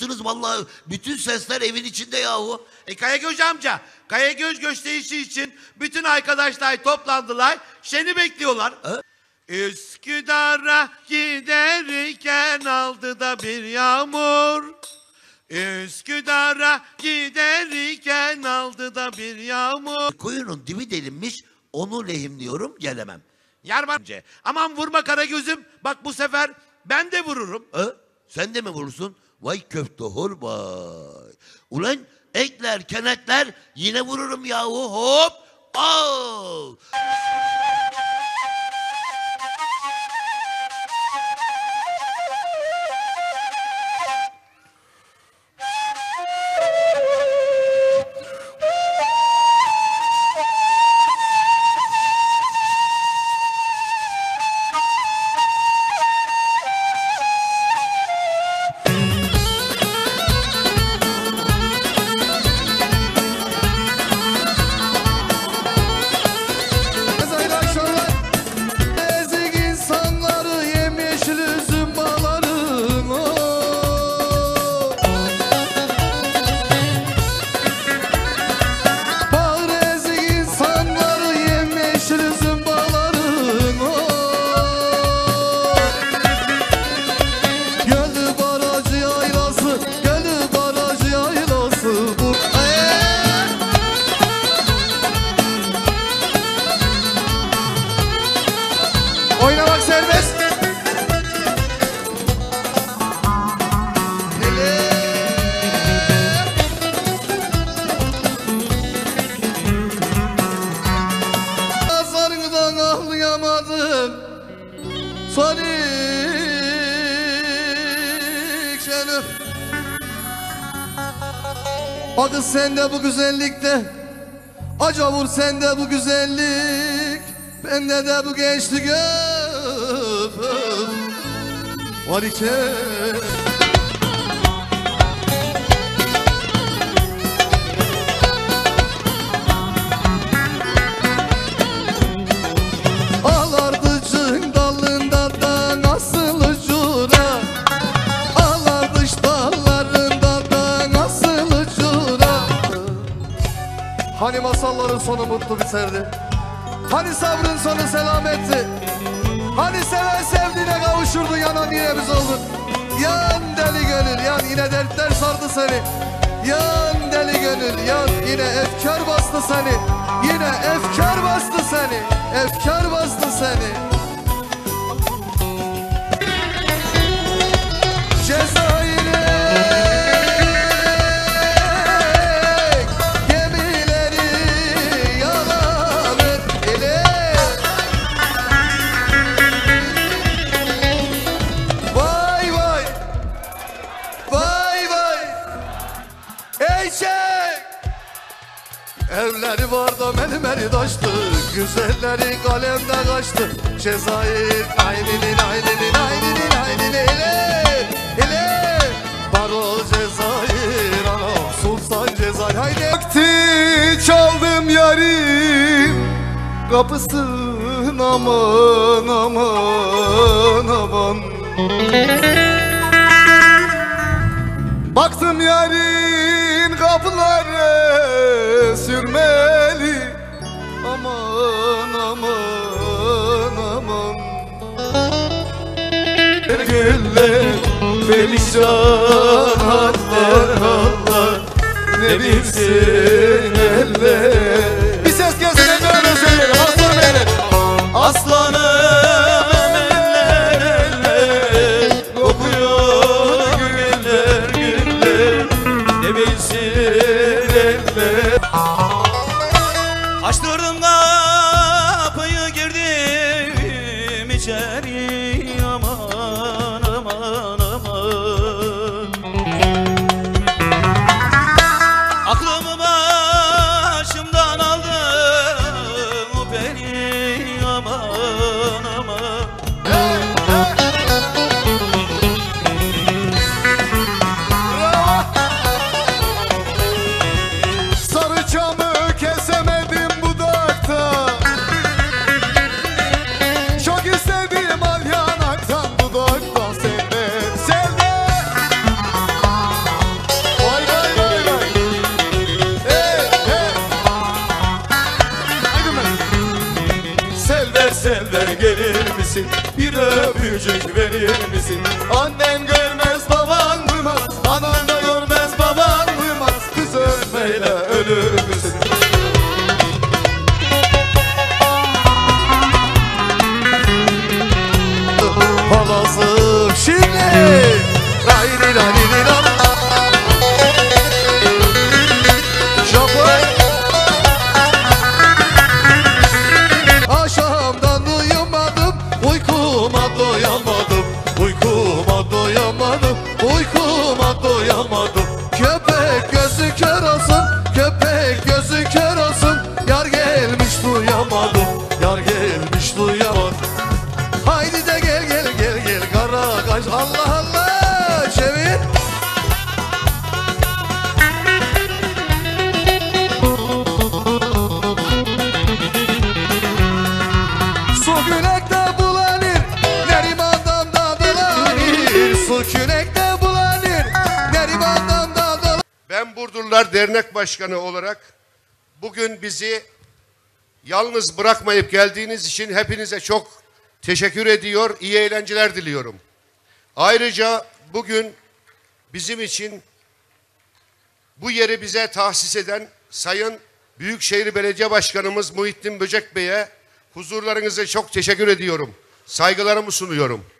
harikasınız vallahi. Bütün sesler evin içinde yahu. Kayagöz amca, Kayagöz gösterisi için bütün arkadaşlar toplandılar. Seni bekliyorlar. Ha? Üsküdar'a giderken aldı da bir yağmur. Üsküdar'a giderken aldı da bir yağmur. Kuyunun dibi delinmiş, onu lehimliyorum, gelemem. Yarmancı, aman vurma Karagöz'üm. Bak bu sefer ben de vururum. Ha? Sen de mi vurursun? Vay köftehor vay. Ulan ekler, kenetler, yine vururum yahu, hop. Al. Oynamak serbest. Azarından ağlayamadım. Sonik Şerif. Bakın sende bu güzellikte, aca vur sende bu güzellik, bende de bu gençlik var iken. Ağlardı cın dalında da nasıl ucura, ağlardı dallarında da nasıl ucura. Hani masalların sonu mutlu biterdi, hani sabrın sonu selametti, hani seven sevdiğine kavuşurdu, yanan yine biz olduk. Yan deli gönül yan, yine dertler sardı seni. Yan deli gönül yan, yine efkar bastı seni. Yine efkar bastı seni, efkar bastı seni. Cezayir'e evleri var da mermeri taştı, güzelleri kalemde kaçtı. Cezayir ayninin ayninin ayninin ayninin hele hele. Barol Cezayir anam Sultan Cezayir haydi. Vakti çaldım yarim kapısın aman aman aman. Baktım yarin kapıları sürmeli, aman aman aman. Güller perişan haller hallar, ne bilsin eller. Bir ses gelsin hep öyle söyleyelim aslanım benim. Aslanım eller eller, kokuyor güller güller, ne bilsin eller. Açtırdım kapıyı girdim içeri, aman aman aman. Aklımı öpücük verir misin? Annem görmez baban duymaz, anan da görmez baban duymaz. Kız öpmeyle ölür müsün? Halasım şimdi ray ray Akşamdan uyumadım, uykuma doyamadım, uykuma doyamadım, uykuma doyamadım. Köpek gözü kör olsun, köpek gözü kör olsun. Yar gelmiş duyamadım, yar gelmiş duyamadım. Haydi de gel gel gel gel kara kaş, Allah Allah çevir. Su günekte bulanır, Neriman'dan da dolanır. Su günekte bulanır, Neriman'dan da dolanır. Ben Burdurlular Dernek Başkanı olarak bugün bizi yalnız bırakmayıp geldiğiniz için hepinize çok teşekkür ediyor, iyi eğlenceler diliyorum. Ayrıca bugün bizim için bu yeri bize tahsis eden Sayın Büyükşehir Belediye Başkanımız Muhittin Böcek Bey'e huzurlarınıza çok teşekkür ediyorum. Saygılarımı sunuyorum.